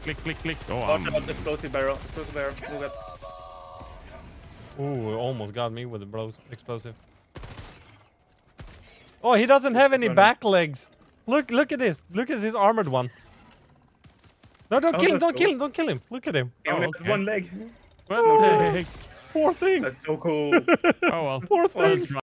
click. Oh, Watch out, explosive barrel. Explosive barrel. Move it. Ooh, almost got me with the explosive. Oh, he doesn't have any back legs. Look at this. Look at this armored one. No, don't kill him. Don't kill him. Look at him. He only has one leg. What the heck? Poor thing. That's so cool. Oh well. Poor thing.